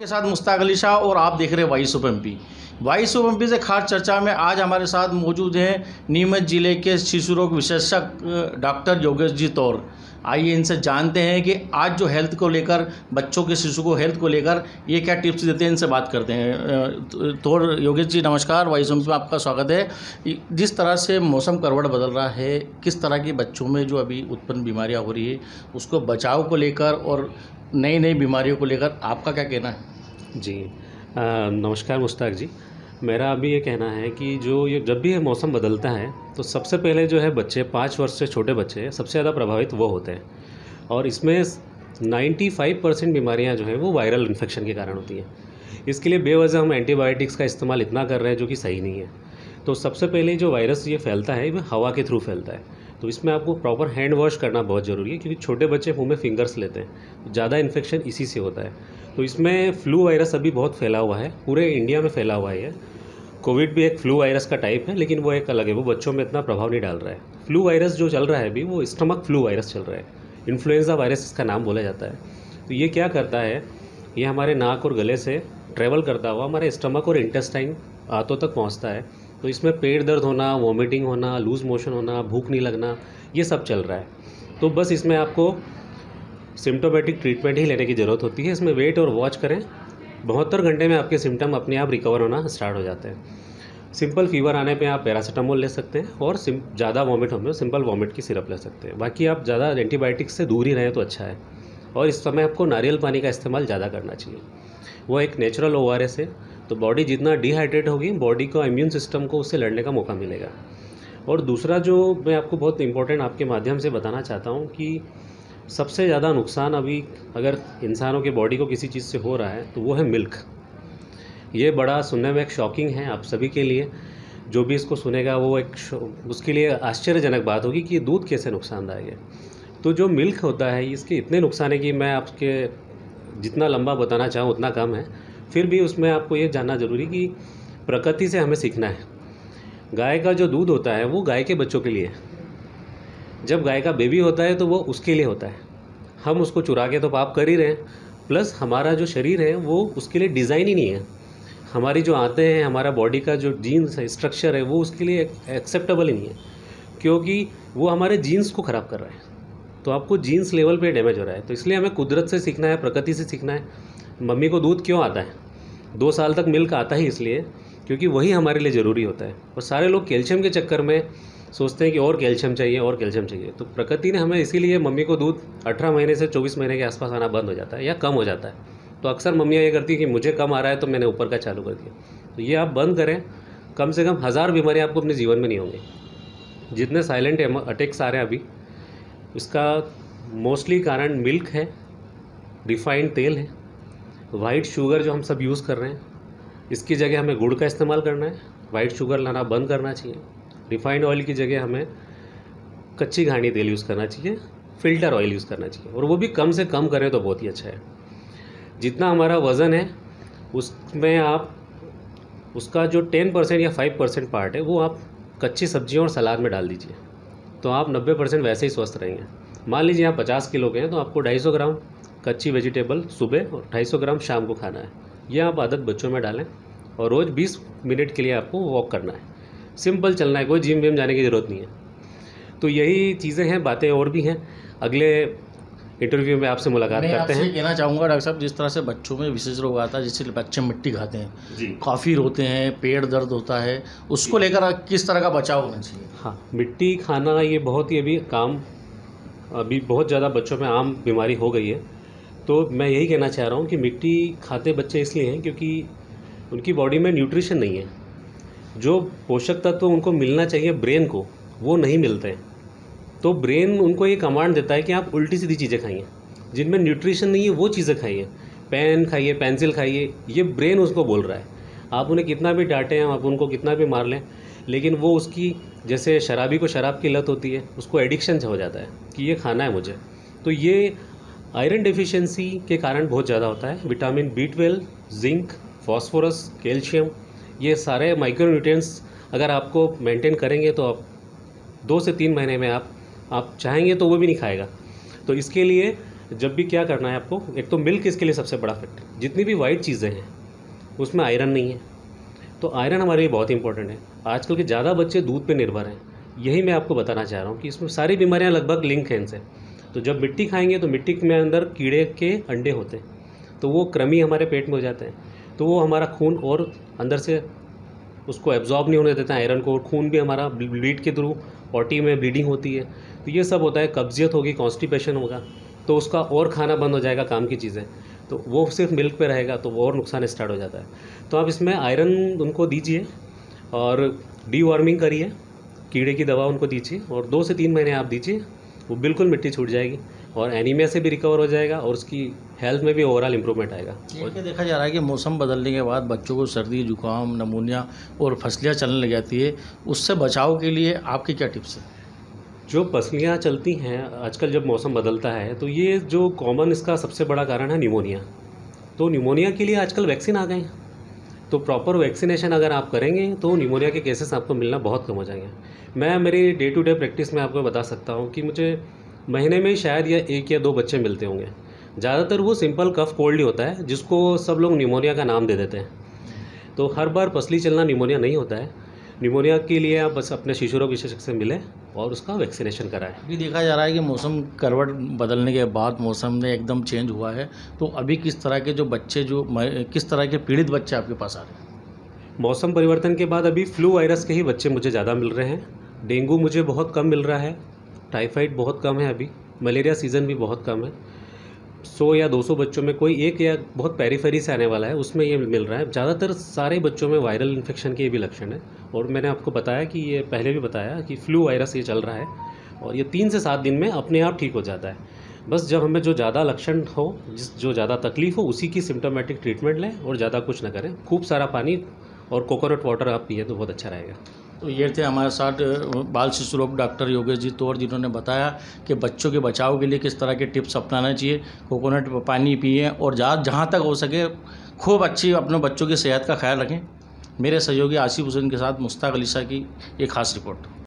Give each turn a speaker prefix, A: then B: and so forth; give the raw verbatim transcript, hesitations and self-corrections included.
A: के साथ मुश्ताक अली शाह और आप देख रहे हैं voice of MP. Voice of MP से खास चर्चा में आज हमारे साथ मौजूद हैं नीमच जिले के शिशु रोग विशेषज्ञ डॉक्टर योगेश जी तौर। आइए इनसे जानते हैं कि आज जो हेल्थ को लेकर, बच्चों के शिशु को हेल्थ को लेकर ये क्या टिप्स देते हैं, इनसे बात करते हैं। तौर योगेश जी नमस्कार, वॉइस ऑफ एमपी में आपका स्वागत है। जिस तरह से मौसम करवट बदल रहा है, किस तरह की बच्चों में जो अभी उत्पन्न बीमारियाँ हो रही है, उसको बचाव को लेकर और नई नई बीमारियों को लेकर आपका क्या कहना है?
B: जी आ, नमस्कार मुश्ताक जी। मेरा अभी ये कहना है कि जो ये जब भी ये मौसम बदलता है तो सबसे पहले जो है बच्चे, पाँच वर्ष से छोटे बच्चे सबसे ज़्यादा प्रभावित वो होते हैं। और इसमें पचानवे परसेंट बीमारियां जो हैं वो वायरल इन्फेक्शन के कारण होती हैं। इसके लिए बेवजह हम एंटीबायोटिक्स का इस्तेमाल इतना कर रहे हैं जो कि सही नहीं है। तो सबसे पहले जो वायरस ये फैलता है वो हवा के थ्रू फैलता है। तो इसमें आपको प्रॉपर हैंड वॉश करना बहुत ज़रूरी है, क्योंकि छोटे बच्चे मुँह में फिंगर्स लेते हैं, ज़्यादा इन्फेक्शन इसी से होता है। तो इसमें फ्लू वायरस अभी बहुत फैला हुआ है, पूरे इंडिया में फैला हुआ है। कोविड भी एक फ्लू वायरस का टाइप है, लेकिन वो एक अलग है, वो बच्चों में इतना प्रभाव नहीं डाल रहा है। फ्लू वायरस जो चल रहा है अभी वो स्टमक फ्लू वायरस चल रहा है, इन्फ्लुएंजा वायरस इसका नाम बोला जाता है। तो ये क्या करता है, ये हमारे नाक और गले से ट्रैवल करता हुआ हमारे स्टमक और इंटेस्टाइन आंतों तक पहुँचता है। तो इसमें पेट दर्द होना, वॉमिटिंग होना, लूज़ मोशन होना, भूख नहीं लगना, ये सब चल रहा है। तो बस इसमें आपको सिम्टोमेटिक ट्रीटमेंट ही लेने की ज़रूरत होती है। इसमें वेट और वॉच करें, बहत्तर घंटे में आपके सिम्टम अपने आप रिकवर होना स्टार्ट हो जाते हैं। सिंपल फीवर आने पे आप पैरासीटामोल ले सकते हैं, और ज़्यादा वॉमिट होने में सिंपल वॉमिट की सिरप ले सकते हैं। बाकी आप ज़्यादा एंटीबायोटिक्स से दूर ही रहें तो अच्छा है। और इस समय आपको नारियल पानी का इस्तेमाल ज़्यादा करना चाहिए, वो एक नेचुरल ओ आर एस है। तो बॉडी जितना डिहाइड्रेट होगी, बॉडी को इम्यून सिस्टम को उससे लड़ने का मौका मिलेगा। और दूसरा जो मैं आपको बहुत इंपॉर्टेंट आपके माध्यम से बताना चाहता हूँ कि सबसे ज़्यादा नुकसान अभी अगर इंसानों के बॉडी को किसी चीज़ से हो रहा है तो वो है मिल्क। ये बड़ा सुनने में एक शॉकिंग है आप सभी के लिए, जो भी इसको सुनेगा वो एक उसके लिए आश्चर्यजनक बात होगी कि दूध कैसे नुकसानदायक है। तो जो मिल्क होता है इसके इतने नुकसान है कि मैं आपके जितना लंबा बताना चाहूँ उतना कम है। फिर भी उसमें आपको ये जानना ज़रूरी कि प्रकृति से हमें सीखना है। गाय का जो दूध होता है वो गाय के बच्चों के लिए है। जब गाय का बेबी होता है तो वो उसके लिए होता है। हम उसको चुरा के तो पाप कर ही रहे हैं, प्लस हमारा जो शरीर है वो उसके लिए डिज़ाइन ही नहीं है। हमारी जो आते हैं, हमारा बॉडी का जो जीन्स है, स्ट्रक्चर है, वो उसके लिए एक्सेप्टेबल ही नहीं है, क्योंकि वो हमारे जीन्स को ख़राब कर रहा है। तो आपको जीन्स लेवल पे डैमेज हो रहा है। तो इसलिए हमें कुदरत से सीखना है, प्रकृति से सीखना है। मम्मी को दूध क्यों आता है? दो साल तक मिल्क आता ही इसलिए क्योंकि वही हमारे लिए ज़रूरी होता है। और सारे लोग कैल्शियम के चक्कर में सोचते हैं कि और कैल्शियम चाहिए और कैल्शियम चाहिए। तो प्रकृति ने हमें इसीलिए मम्मी को दूध अठारह महीने से चौबीस महीने के आसपास आना बंद हो जाता है या कम हो जाता है। तो अक्सर मम्मियाँ ये करती है कि मुझे कम आ रहा है तो मैंने ऊपर का चालू कर दिया। तो ये आप बंद करें, कम से कम हज़ार बीमारियाँ आपको अपने जीवन में नहीं होंगी। जितने साइलेंट अटैक्स आ रहे हैं अभी, इसका मोस्टली कारण मिल्क है, रिफाइंड तेल है, वाइट शुगर जो हम सब यूज़ कर रहे हैं। इसकी जगह हमें गुड़ का इस्तेमाल करना है, वाइट शुगर लाना बंद करना चाहिए। रिफाइंड ऑयल की जगह हमें कच्ची घानी तेल यूज़ करना चाहिए, फ़िल्टर ऑयल यूज़ करना चाहिए, और वो भी कम से कम करें तो बहुत ही अच्छा है। जितना हमारा वज़न है उसमें आप उसका जो टेन परसेंट या फाइव परसेंट पार्ट है वो आप कच्ची सब्जियों और सलाद में डाल दीजिए, तो आप नब्बे परसेंट वैसे ही स्वस्थ रहेंगे। मान लीजिए आप पचास किलो के हैं तो आपको ढाई सौ ग्राम कच्ची वेजिटेबल सुबह और ढाई सौ ग्राम शाम को खाना है। यह आप आदत बच्चों में डालें, और रोज़ बीस मिनट के लिए आपको वॉक करना है। सिंपल चलना है, कोई जिम विम जाने की ज़रूरत नहीं है। तो यही चीज़ें हैं, बातें और भी हैं। अगले इंटरव्यू में आपसे मुलाकात करते हैं।
A: मैं कहना चाहूँगा डॉक्टर साहब, जिस तरह से बच्चों में विशेष रोग आता है, जैसे बच्चे मिट्टी खाते हैं,
B: जी,
A: काफ़ी रोते हैं, पेट दर्द होता है, उसको लेकर किस तरह का बचाव होना चाहिए?
B: हाँ, मिट्टी खाना ये बहुत ही अभी काम अभी बहुत ज़्यादा बच्चों में आम बीमारी हो गई है। तो मैं यही कहना चाह रहा हूँ कि मिट्टी खाते बच्चे इसलिए हैं क्योंकि उनकी बॉडी में न्यूट्रिशन नहीं है। जो पोषक तत्व उनको मिलना चाहिए ब्रेन को, वो नहीं मिलते हैं। तो ब्रेन उनको ये कमांड देता है कि आप उल्टी सीधी चीज़ें खाइए, जिनमें न्यूट्रिशन नहीं है वो चीज़ें खाइए। पेन खाइए, पेंसिल खाइए, ये ब्रेन उसको बोल रहा है। आप उन्हें कितना भी डांटें, आप उनको कितना भी मार लें, लेकिन वो उसकी, जैसे शराबी को शराब की लत होती है, उसको एडिक्शन हो जाता है कि ये खाना है मुझे। तो ये आयरन डेफिशिएंसी के कारण बहुत ज़्यादा होता है। Vitamin B twelve, zinc, phosphorus, calcium, ये सारे माइक्रोन्यूट्रिएंट्स अगर आपको मेंटेन करेंगे तो आप दो से तीन महीने में आप आप चाहेंगे तो वो भी नहीं खाएगा। तो इसके लिए जब भी क्या करना है आपको, एक तो मिल्क इसके लिए सबसे बड़ा फैक्टर। जितनी भी वाइट चीज़ें हैं उसमें आयरन नहीं है, तो आयरन हमारे लिए बहुत इंपॉर्टेंट है। आजकल के ज़्यादा बच्चे दूध पे निर्भर हैं, यही मैं आपको बताना चाह रहा हूँ कि इसमें सारी बीमारियाँ लगभग लिंक हैं इनसे। तो जब मिट्टी खाएंगे तो मिट्टी में अंदर कीड़े के अंडे होते हैं, तो वो कृमि हमारे पेट में हो जाते हैं, तो वो हमारा खून और अंदर से उसको एब्जॉर्ब नहीं होने देता आयरन को, और खून भी हमारा ब्लीड के थ्रू पॉटी में ब्लीडिंग होती है, तो ये सब होता है। कब्जियत होगी, कॉन्स्टिपेशन होगा, तो उसका और खाना बंद हो जाएगा, काम की चीज़ें, तो वो सिर्फ मिल्क पे रहेगा, तो वो और नुकसान स्टार्ट हो जाता है। तो आप इसमें आयरन उनको दीजिए और डीवॉर्मिंग करिए, कीड़े की दवा उनको दीजिए, और दो से तीन महीने आप दीजिए, वो बिल्कुल मिट्टी छूट जाएगी और एनीमिया से भी रिकवर हो जाएगा और उसकी हेल्थ में भी ओवरऑल इम्प्रूवमेंट आएगा।
A: और क्या देखा जा रहा है कि मौसम बदलने के बाद बच्चों को सर्दी, जुकाम, नमूनिया और फसलियाँ चलने लग जाती है, उससे बचाव के लिए आपकी क्या टिप्स है?
B: जो पसलियाँ चलती हैं आजकल जब मौसम बदलता है, तो ये जो कॉमन इसका सबसे बड़ा कारण है निमोनिया। तो निमोनिया के लिए आजकल वैक्सीन आ गए हैं, तो प्रॉपर वैक्सीनेशन अगर आप करेंगे तो निमोनिया के केसेस आपको मिलना बहुत कम हो जाएंगे। मैं मेरी डे टू डे प्रैक्टिस में आपको बता सकता हूँ कि मुझे महीने में शायद या एक या दो बच्चे मिलते होंगे। ज़्यादातर वो सिंपल कफ कोल्ड ही होता है, जिसको सब लोग निमोनिया का नाम दे देते हैं। तो हर बार पसली चलना निमोनिया नहीं होता है। निमोनिया के लिए आप बस अपने शिशु रोग विशेषज्ञ से मिलें और उसका वैक्सीनेशन कराएं।
A: अभी देखा जा रहा है कि मौसम करवट बदलने के बाद मौसम में एकदम चेंज हुआ है, तो अभी किस तरह के जो बच्चे जो म- किस तरह के पीड़ित बच्चे आपके पास आ रहे हैं?
B: मौसम परिवर्तन के बाद अभी फ्लू वायरस के ही बच्चे मुझे ज़्यादा मिल रहे हैं। डेंगू मुझे बहुत कम मिल रहा है, टाइफाइड बहुत कम है, अभी मलेरिया सीज़न भी बहुत कम है। सौ या दो सौ बच्चों में कोई एक या बहुत पेरीफेरी से आने वाला है, उसमें ये मिल रहा है। ज़्यादातर सारे बच्चों में वायरल इन्फेक्शन के भी लक्षण है, और मैंने आपको बताया कि ये पहले भी बताया कि फ्लू वायरस ये चल रहा है, और ये तीन से सात दिन में अपने आप ठीक हो जाता है। बस जब हमें जो ज़्यादा लक्षण हो, जिस जो ज़्यादा तकलीफ हो, उसी की सिम्टोमेटिक ट्रीटमेंट लें और ज़्यादा कुछ ना करें। खूब सारा पानी और कोकोनट वाटर आप पिए तो बहुत अच्छा रहेगा।
A: तो ये थे हमारे साथ बाल शिशु रोग डॉक्टर योगेश जी तौर, जिन्होंने बताया कि बच्चों के बचाव के लिए किस तरह के टिप्स अपनाना चाहिए। कोकोनट पानी पिए और जहाँ जहाँ तक हो सके खूब अच्छी अपने बच्चों की सेहत का ख्याल रखें। मेरे सहयोगी आसिफ हुसैन के साथ मुश्ताक अली शाह की एक खास रिपोर्ट।